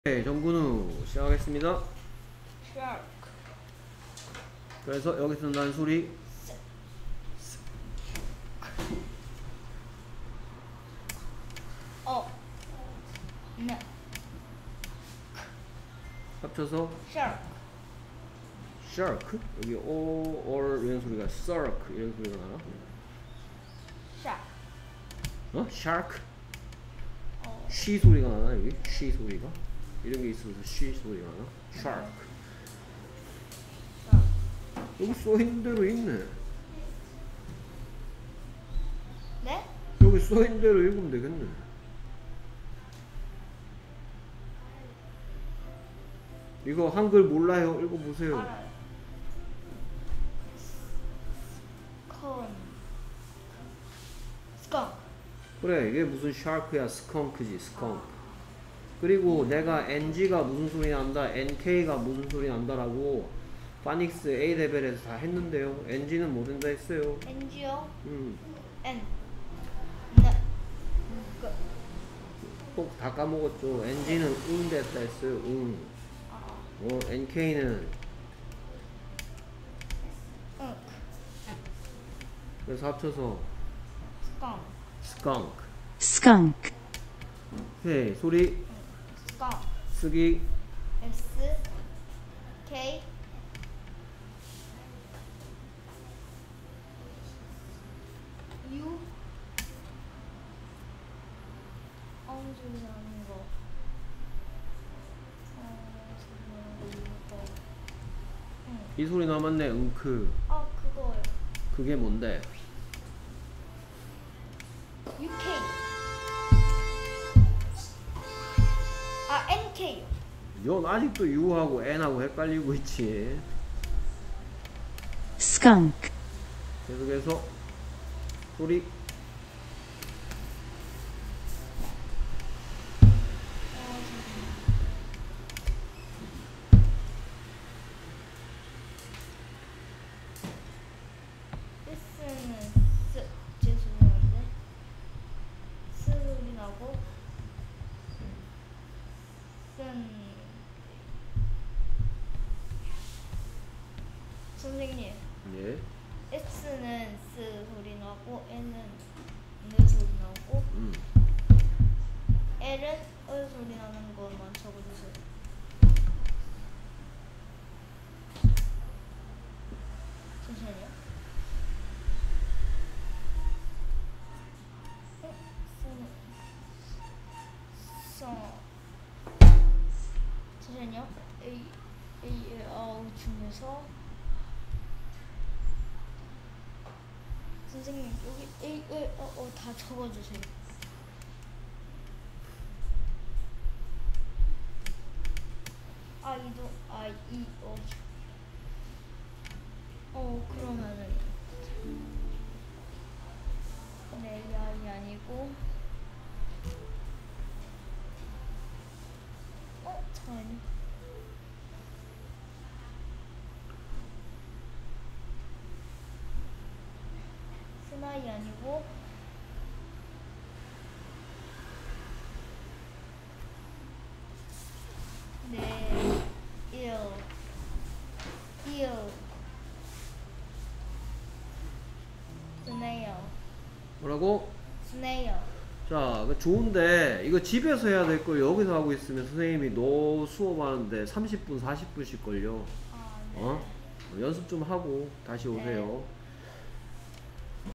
네, 정근우 시작하겠습니다. shark, 그래서 여기서 난 소리 네, 합쳐서 shark, shark. 여기 o or 이런 소리가 shark 이런 소리가 나나? shark, shark? 어, she 소리가 나나 여기? she 소리가? 이런 게 있어서 she 소리가 나나? shark. shark, 여기 써있는 대로 있네. 네? 여기 써있는 대로 읽으면 되겠네. 이거 한글 몰라요? 읽어보세요. 알아요. con, skunk, 그래, 이게 무슨 shark야? skunk지, skunk. 그리고 내가 NG가 무슨 소리 난다, NK가 무슨 소리 난다라고 파닉스 A 레벨에서 다 했는데요. NG는 뭐 된다 했어요. ngo, 음, n, 네, 꼭 다 까먹었죠. NG는 응 됐다 했어요. 응. NK는 응, 그래서 합쳐서 skunk, skunk. skunk, 네, 소리 skunk, 쓰기 s, k, u, 소리 나는 거, 소리 나는 거, 이 소리 남았네. 응크. 그거요. 그게 뭔데? UK. NK요. 넌 아직도 U하고 N하고 헷갈리고 있지. skunk, 계속해서 소리 S는 제 소리인데 스 소리 나고 선생님 예. S는 스 소리 나고 N은 느 소리 나고 L은 을 소리 나는 것만 적어주세요. 잠시만요. 잠시만요. 중에서 선생님 여기 다 적어주세요. 그러면은 네, 야이 아니고 잠깐만요. 스나이 아니고 네, 스네일, 뭐라고? 스네일. 자, 좋은데 이거 집에서 해야 될 걸 여기서 하고 있으면 선생님이 너 수업하는데 30분, 40분씩 걸려. 네. 연습 좀 하고 다시 오세요.